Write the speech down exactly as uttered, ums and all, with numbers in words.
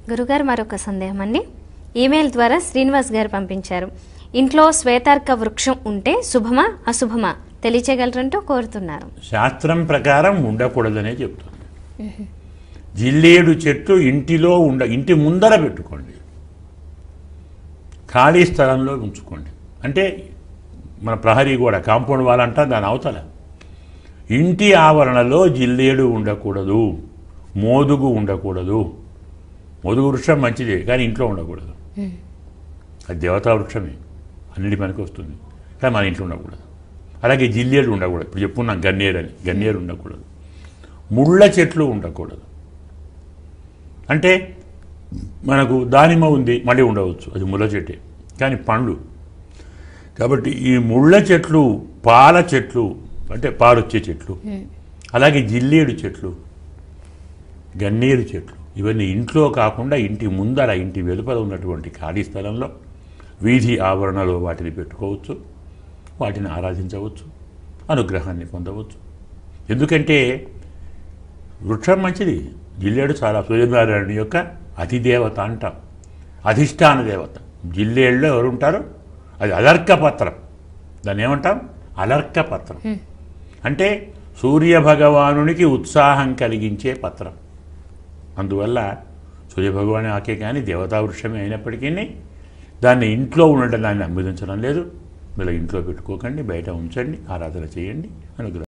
గురుగారు మరొక సందేహం అండి. ఈమెయిల్ ద్వారా శ్రీనివాస్ గారు పంపించారు. ఇంట్లో శ్వేతార్క వృక్షం ఉంటే శుభమా అశుభమా తెలియచేయగలరంటూ కోరుతున్నారు. శాస్త్రం ప్రకారం ఉండకూడదనే చెప్తుంది. జిల్లేడు చెట్లు ఇంటిలో ఉండ ఇంటి ముందర పెట్టుకోండి, ఖాళీ స్థలంలో ఉంచుకోండి. అంటే మన ప్రహరీ గోడ కాంపౌండ్ వాల్ అంటా దాని అవతల ఇంటి ఆవరణలో జిల్లేడు ఉండకూడదు, మోదుగు ఉండకూడదు. మోదుగు వృక్షం మంచిదే కానీ ఇంట్లో ఉండకూడదు. అది దేవతా వృక్షమే, అన్నిటి పనికి వస్తుంది కానీ మన ఇంట్లో ఉండకూడదు. అలాగే జిల్లేడు ఉండకూడదు. ఇప్పుడు చెప్పుకున్నాం గన్నేరు అని, గన్నేరు ఉండకూడదు. ముళ్ళ చెట్లు ఉండకూడదు. అంటే మనకు దానిమ్మ ఉంది, మళ్ళీ ఉండవచ్చు, అది ముళ్ళ చెట్టే కానీ పండ్లు. కాబట్టి ఈ ముళ్ళ చెట్లు, పాల చెట్లు అంటే పాలొచ్చే చెట్లు, అలాగే జిల్లేడు చెట్లు, గన్నేరు చెట్లు, ఇవన్నీ ఇంట్లో కాకుండా ఇంటి ముందర, ఇంటి వెలుపల ఉన్నటువంటి ఖాళీ స్థలంలో, వీధి ఆవరణలో వాటిని పెట్టుకోవచ్చు, వాటిని ఆరాధించవచ్చు, అనుగ్రహాన్ని పొందవచ్చు. ఎందుకంటే వృక్షం మంచిది. జిల్లేడు చాలా సూర్యనారాయణ యొక్క అధిదేవత అంటాం, అధిష్టాన దేవత. జిల్లేడులో ఎవరు ఉంటారు? అది అలర్క పత్రం. దాన్ని ఏమంటాం? అలర్క పత్రం. అంటే సూర్యభగవానునికి ఉత్సాహం కలిగించే పత్రం. అందువల్ల సూర్యభగవాను ఆకే కానీ దేవతా వృక్షమే అయినప్పటికీ దాన్ని ఇంట్లో ఉండటం దాన్ని అనుమతించడం లేదు. మీరు ఇంట్లో పెట్టుకోకండి, బయట ఉంచండి, ఆరాధన చేయండి, అనుగ్రహం.